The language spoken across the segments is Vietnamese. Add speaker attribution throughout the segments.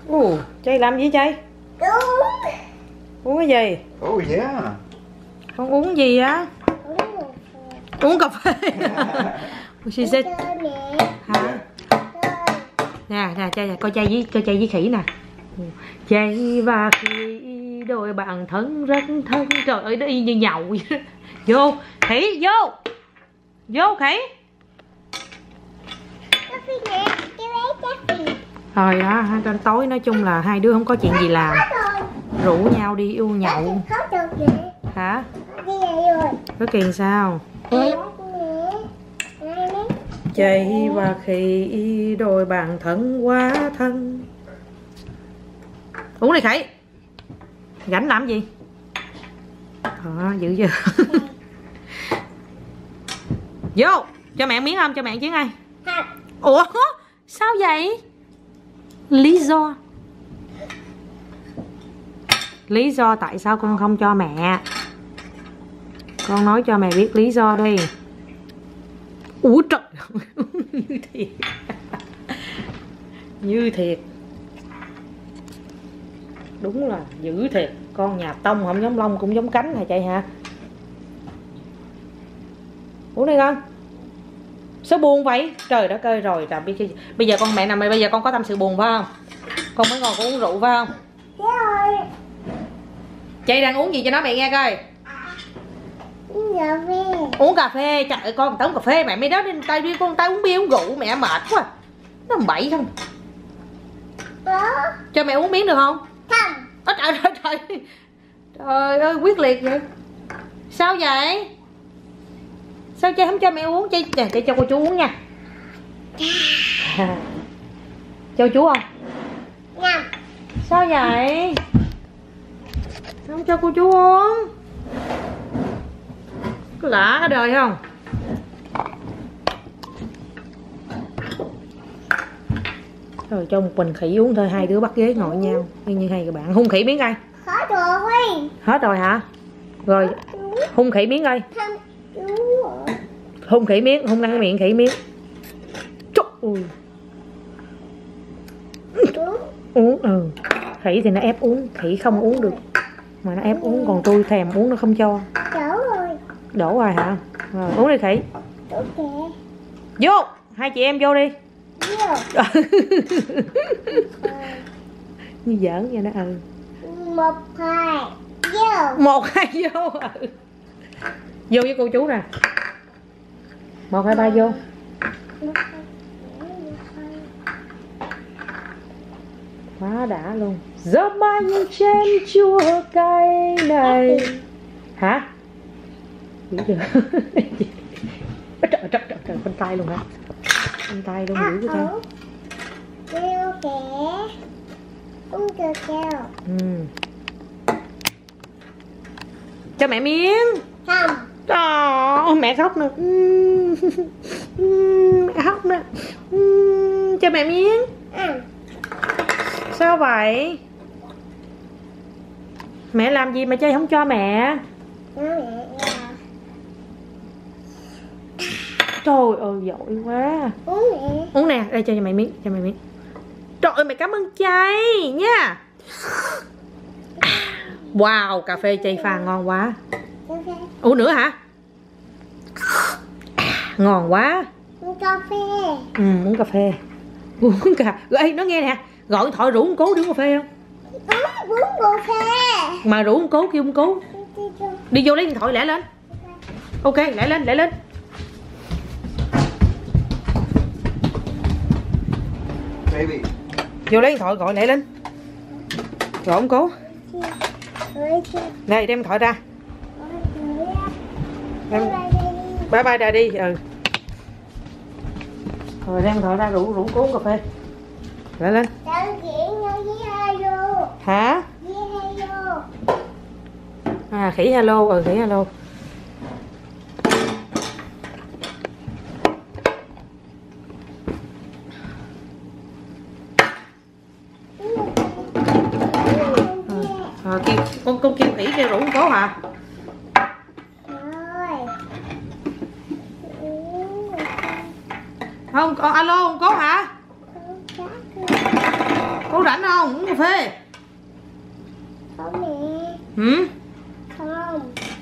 Speaker 1: Chay làm gì Chay? Uống cái gì?
Speaker 2: Oh yeah.
Speaker 1: Con uống gì á? Uống cà phê. She said. Hả? Nè, Chay coi Chay với khỉ nè. Chay và khỉ đôi bạn thân rất thân. Trời ơi nó y như nhậu vậy. Vô khỉ, vô khỉ. Rồi đó, tối nói chung là hai đứa không có chuyện gì làm, rủ nhau đi yêu nhậu. Hả? Có kiền sao? Chay và khỉ đôi bạn thân quá thân. Uống đi khỉ. Rảnh làm gì? Dữ chưa? Vô, cho mẹ miếng không? Cho mẹ chiến ai? Ủa? Sao vậy? Lý do tại sao con không cho mẹ? Con nói cho mẹ biết lý do đi. Ủa trời. Như thiệt. Như thiệt. Đúng là dữ thiệt. Con nhà Tông không giống lông cũng giống cánh hả Chay hả? Uống đi con. Sao buồn vậy? Trời đất ơi rồi. Bây giờ con mẹ nằm đây, bây giờ con có tâm sự buồn phải không? Con mới ngồi con uống rượu phải không? Chay đang uống gì cho nó mẹ nghe coi. Uống cà phê. Trời ơi con uống cà phê mẹ mới đó nên tay đi con tay uống bia uống rượu mẹ mệt quá. Nó bậy không? Cho mẹ uống miếng được không? Không. Trời ơi quyết liệt vậy. Sao vậy? Sao Chay không cho mẹ uống? Chay cho cô chú uống nha. Cho chú không? Sao vậy? Không cho cô chú uống. Có lạ cái đời không? Rồi cho một bình khỉ uống thôi, hai đứa bắt ghế ngồi nhau như hai các bạn. Hung khỉ miếng coi. Hết rồi hả? Rồi hung khỉ miếng coi. Hung khỉ miếng, hung ăn miệng khỉ miếng. Trời ơi. Uống khỉ thì nó ép uống, khỉ không uống được. Mà nó ép uống, còn tôi thèm uống nó không cho. Đổ rồi hả? Rồi uống đi khỉ. Vô, hai chị em vô đi. Như giỡn vậy đó.
Speaker 3: 1, 2 vô.
Speaker 1: 1, 2 vô. Vô với cô chú nè. 1, 2, 3 vô. Quá đã luôn. Gió mai như trên chua cay này. Hả? Dữ chưa? Trời, con tay luôn hả? Con tay luôn dữ cái ta.
Speaker 3: Kêu kẻ. Uống kêu.
Speaker 1: Cho mẹ miếng.
Speaker 3: Không.
Speaker 1: Mẹ khóc nữa. Mẹ khóc nữa. Cho mẹ miếng. Sao vậy? Mẹ làm gì mà Chay không cho mẹ? Trời ơi giỏi quá. Uống nè, đây cho mẹ miếng, cho mẹ miếng. Trời ơi mẹ cảm ơn Chay nha. Wow, cà phê Chay pha ngon quá. Uống nữa hả? Ngon quá.
Speaker 3: Uống cà phê.
Speaker 1: Uống cà phê. Uống cà. Ê, nó nghe nè, gọi điện thoại rủ con Cố đi uống cà phê không?
Speaker 3: Uống cà phê.
Speaker 1: Mà rủ con Cố kêu con Cố. Đi vô lấy điện thoại lẻ lên. Ok, lẻ lên.
Speaker 2: Baby.
Speaker 1: Vô lấy điện thoại gọi lẻ lên. Gọi ông Cố. Đây đem điện thoại ra. Bye bye daddy. Rồi đem điện thoại ra rủ Cố uống cà phê. Lẻ lên. Hả? Khỉ hello. Khỉ hello. Con kêu khỉ kêu rủ con Cố hả? Không, con alo con Cố hả? Con rảnh không? Uống cà phê.
Speaker 3: Không mẹ.
Speaker 1: Ừ?
Speaker 3: Không.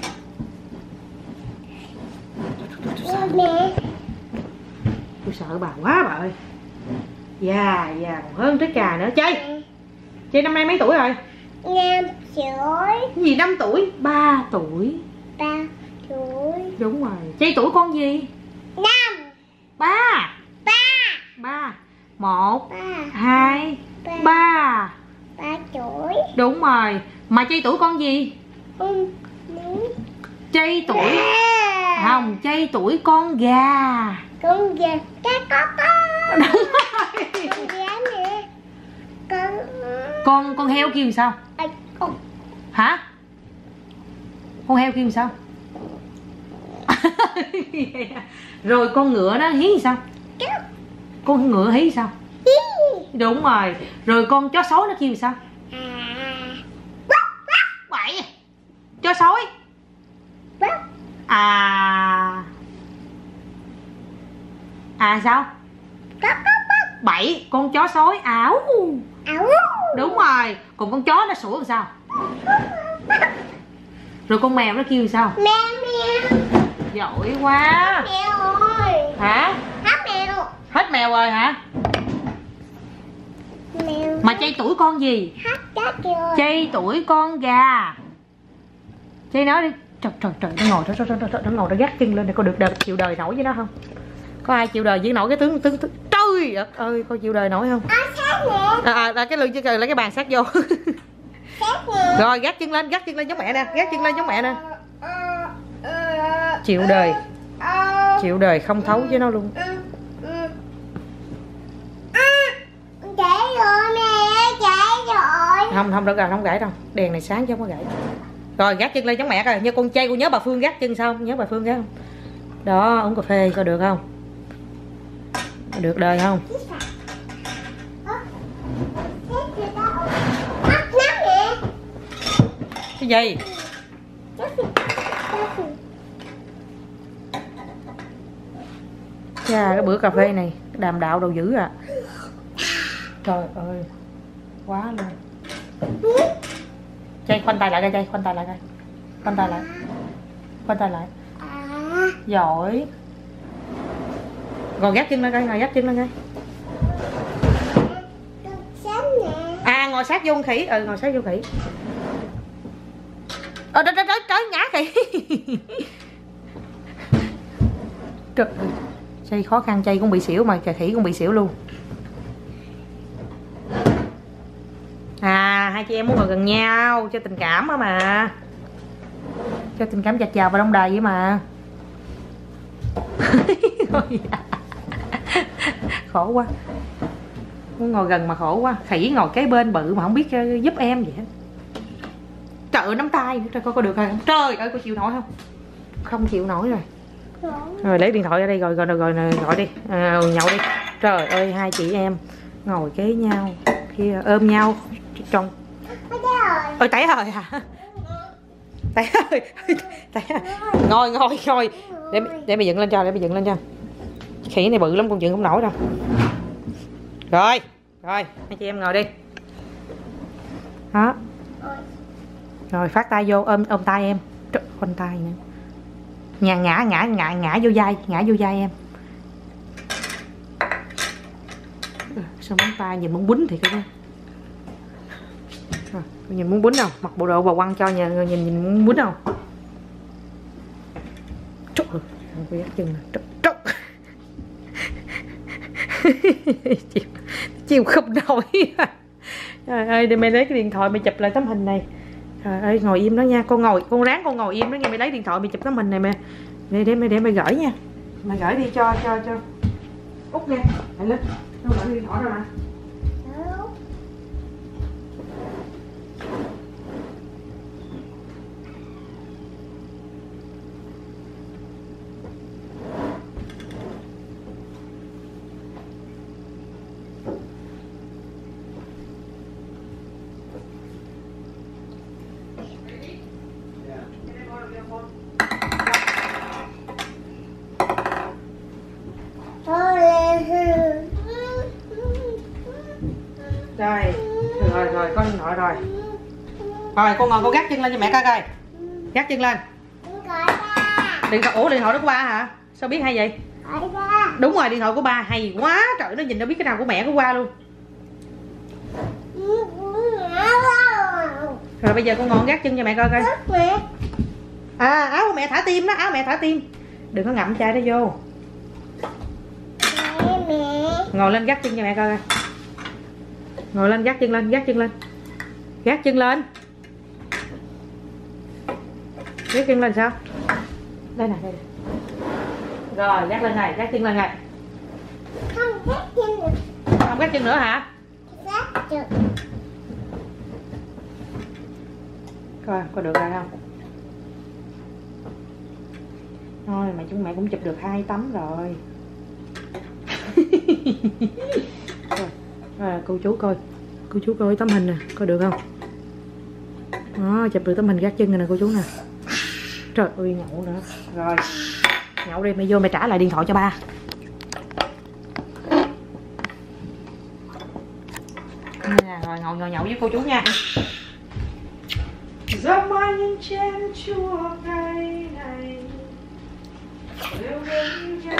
Speaker 3: Mẹ.
Speaker 1: Tôi sợ bà quá bà ơi. Dạ còn hơn trái trà nữa. Chơi năm nay mấy tuổi rồi?
Speaker 3: 5 tuổi.
Speaker 1: Cái gì 5 tuổi? 3 tuổi.
Speaker 3: 3 tuổi.
Speaker 1: Đúng rồi. Chơi tuổi con gì?
Speaker 3: 5.
Speaker 1: 3.
Speaker 3: 3.
Speaker 1: 1
Speaker 3: 3.
Speaker 1: 2 3.
Speaker 3: 3 tuổi.
Speaker 1: Đúng rồi. Mà chơi tuổi con gì?
Speaker 3: Con
Speaker 1: Chơi tuổi không, chơi tuổi con gà.
Speaker 3: con gà. Cái có.
Speaker 1: Đúng rồi.
Speaker 3: Con gà nè.
Speaker 1: Con heo kêu sao?
Speaker 3: Con.
Speaker 1: Hả? Con heo kêu sao? Rồi con ngựa nó hí sao? Con ngựa hí sao? Đúng rồi. Rồi con chó sói nó kêu sao? Bậy. Chó sói. Sao? Bậy. Con chó sói ảo. Đúng rồi. Còn con chó nó sủa làm sao? Rồi con mèo nó kêu sao?
Speaker 3: Mèo.
Speaker 1: Giỏi quá.
Speaker 3: Mèo ơi.
Speaker 1: Hả? Hết mèo rồi hả?
Speaker 3: Mèo.
Speaker 1: Mà chơi tuổi con gì? Chơi tuổi con gà. Chơi nó đi. Trời nó ngồi nó gác chân lên để có được chịu đời nổi với nó không? Có ai chịu đời với nổi cái tướng trời ơi, có chịu đời nổi không? Cái lưng chứ lấy cái bàn sát vô. Rồi gác chân lên giống mẹ nè, gác chân lên giống mẹ nè. Chịu đời không thấu với nó luôn.
Speaker 3: Chạy rồi mẹ, chạy rồi.
Speaker 1: Không được rồi, không gãy đâu. Đèn này sáng chứ không có gãy. Rồi gác chân lên giống mẹ coi. Như con trai con nhớ bà Phương gác chân sao không? Nhớ bà Phương gác không? Đó, uống cà phê coi được không? Được đời không? Cái gì? Cái bữa cà phê này đàm đạo đâu dữ à. Trời ơi, quá luôn. Chay khoanh tay lại coi, khoanh tay lại. Giỏi. Rồi gác chân lên coi, ngồi sát vô con khỉ. Ngồi sát vô khỉ. Trời ngã khỉ. Trời ơi, Chay khó khăn, Chay cũng bị xỉu mà khỉ cũng bị xỉu luôn. Hai chị em muốn ngồi gần nhau cho tình cảm á mà. Cho tình cảm dạt dào và đông đầy vậy mà. Khổ quá. Muốn ngồi gần mà khổ quá. Khỉ ngồi kế bên bự mà không biết giúp em vậy. Trời ơi, nắm tay nữa, coi có được không? Trời ơi, có chịu nổi không? Không chịu nổi rồi. Rồi lấy điện thoại ra đây rồi gọi đi. Nhậu đi. Trời ơi, hai chị em ngồi kế nhau kia ôm nhau trong. Ôi tẩy rồi hả? Tẩy ơi. Ngồi. Để mày dựng lên cho. Khỉ này bự lắm, con dựng không nổi đâu. Rồi, hai chị em ngồi đi. Đó. Rồi phát tay vô, ôm tay em. Khoanh tay nữa. Ngã vô vai em. Sao móng tay nhìn muốn quýnh thiệt cái. Nhìn muốn quýnh không? Mặc bộ đồ bà quăng cho nhìn muốn quýnh không? Trời ơi, cô dắt chân nè. Chịu không nổi. Trời ơi, để mày lấy cái điện thoại mày chụp lại tấm hình này. Trời ơi, ngồi im đó nha. Con ráng ngồi im đó nha. Mày lấy điện thoại mày chụp tấm hình này mày. Để mày gửi nha. Mày gửi đi cho Út nha. Mày lên. Nó gửi điện thoại đâu nè. Rồi Rồi con điện thoại rồi. Rồi con ngồi con gác chân lên cho mẹ coi coi. Gác chân lên. Điện thoại, ủa điện thoại đó của ba hả? Sao biết hay vậy? Đúng rồi, điện thoại của ba hay quá. Trời, nó nhìn nó biết cái nào của mẹ của ba luôn. Rồi bây giờ con ngồi gác chân cho mẹ coi coi. À, áo của mẹ thả tim đó, áo mẹ thả tim. Đừng có ngậm chai đó vô. Ngồi lên gác chân cho mẹ coi coi. Ngồi lên gác chân lên, gác chân lên. Gác chân lên. Gác chân lên sao? Đây nè, đây nè. Rồi, gác lên này, gác chân lên này. Không gác chân nữa hả? Coi, có được rồi không? Thôi mà chúng mẹ cũng chụp được 2 tấm rồi. Rồi, cô chú coi. Cô chú coi tấm hình nè, coi được không? Đó, chụp được tấm hình gác chân này nè cô chú nè. Trời ơi, nhậu nữa. Rồi, nhậu đi, mẹ vô mẹ trả lại điện thoại cho ba. Nè, rồi ngồi nhậu với cô chú nha. Gió mai những chén chua ngày này yêu đến nhau.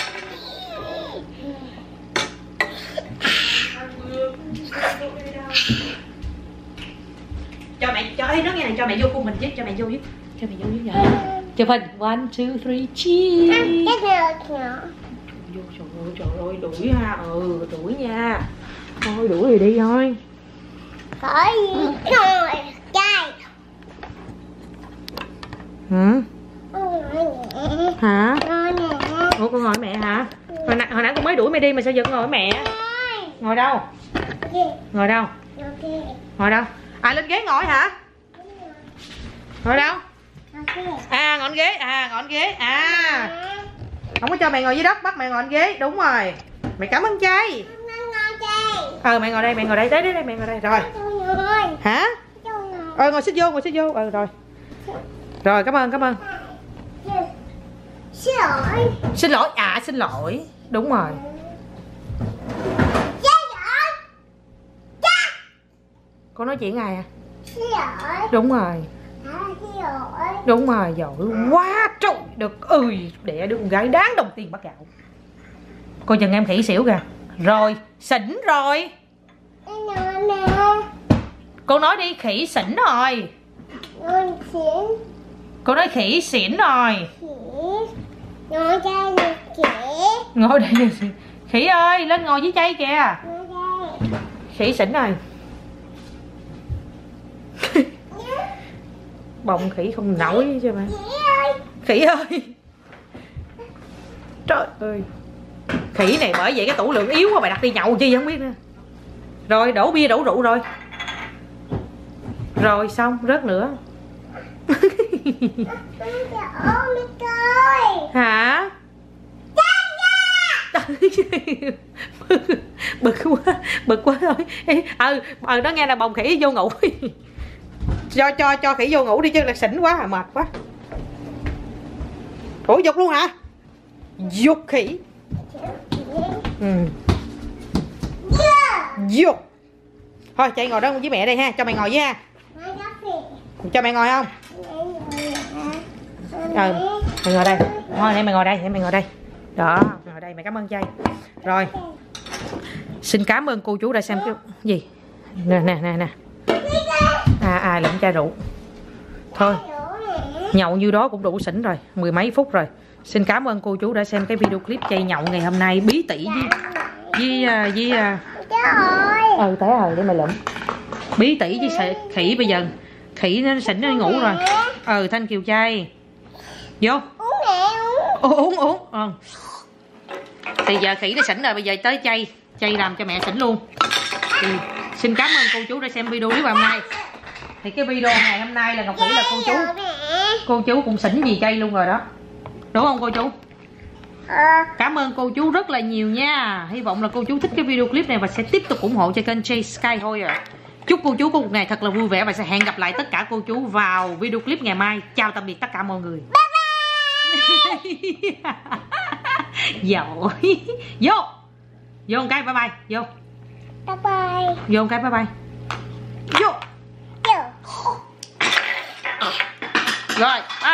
Speaker 1: Cho mẹ, cho ấy nó nghe này, cho mẹ vô cùng mình chứ, cho mẹ vô với. Cho mẹ vô với giờ. Chụp hình 1, 2, 3, cheese. Vô, trời ơi, đuổi ha, đuổi nha. Thôi đuổi thì đi thôi. Hả? Ủa con ngồi mẹ hả? Hồi nãy con mới đuổi mẹ đi mà sao giờ con ngồi mẹ? Ngồi đâu? Ngồi đâu? Ngồi đâu? À lên ghế ngồi hả? Ngồi đâu? À ngồi ghế, ngồi ghế. Không có cho mẹ ngồi dưới đất, bắt mẹ ngồi ghế, đúng rồi. Mẹ cảm ơn trai. Mẹ ngồi đây, tới đây mẹ ngồi đây rồi. Hả? Ngồi xích vô, rồi. Rồi cảm ơn. Xin lỗi, xin lỗi. Đúng rồi. Con nói chuyện ai à? Đúng rồi. Đúng rồi, giỏi quá trời được ơi, đẻ đứa con gái đáng đồng tiền bát gạo. Coi chừng em khỉ xỉu kìa. Rồi, xỉn rồi. Cô nói đi, khỉ xỉn rồi. Cô nói khỉ xỉn rồi. Ngồi đây đi. Khỉ ơi, lên ngồi với chay kìa. Khỉ xỉn rồi. Bồng khỉ không nổi cho mẹ. Khỉ ơi. Trời ơi. Khỉ này bởi vậy cái tủ lượng yếu quá, mày đặt đi nhậu chi không biết nữa. Rồi đổ bia đổ rượu rồi. Rồi xong rớt nữa. Hả? Bực quá thôi. Nó nghe là bồng khỉ vô ngủ. Cho khỉ vô ngủ đi chứ là xỉn quá mệt quá. Ủa dục luôn hả? Dục khỉ. Dục. Thôi chạy ngồi đó với mẹ đây ha, cho mày ngồi với ha. Cho mẹ ngồi không? Mày ngồi đây. Thôi mày ngồi đây, Đó, ngồi đây, mẹ cảm ơn trai. Rồi. Xin cảm ơn cô chú đã xem cái gì. Nè. Lượm chai rượu. Thôi. Nhậu như đó cũng đủ xỉn rồi, 10 mấy phút rồi. Xin cảm ơn cô chú đã xem cái video clip chay nhậu ngày hôm nay bí tỉ với té rồi để mày lụm. Bí tỉ với khỉ bây giờ. Khỉ nó xỉn nó ngủ rồi. Thanh Kiều chay. Vô. Uống. Thì giờ khỉ nó xỉn rồi, bây giờ tới chay. Chay làm cho mẹ xỉn luôn. Thì xin cảm ơn cô chú đã xem video clip hôm nay. Thì cái video ngày hôm nay là Ngọc nghĩ là cô chú cũng xỉn vì chay luôn rồi đó. Đúng không cô chú? Cảm ơn cô chú rất là nhiều nha. Hy vọng là cô chú thích cái video clip này và sẽ tiếp tục ủng hộ cho kênh Jay Sky thôi à. Chúc cô chú có một ngày thật là vui vẻ và sẽ hẹn gặp lại tất cả cô chú vào video clip ngày mai. Chào tạm biệt tất cả mọi người. Bye bye. Giỏi. Vô một cái bye bye. Vô một cái bye bye. Vô. Rồi,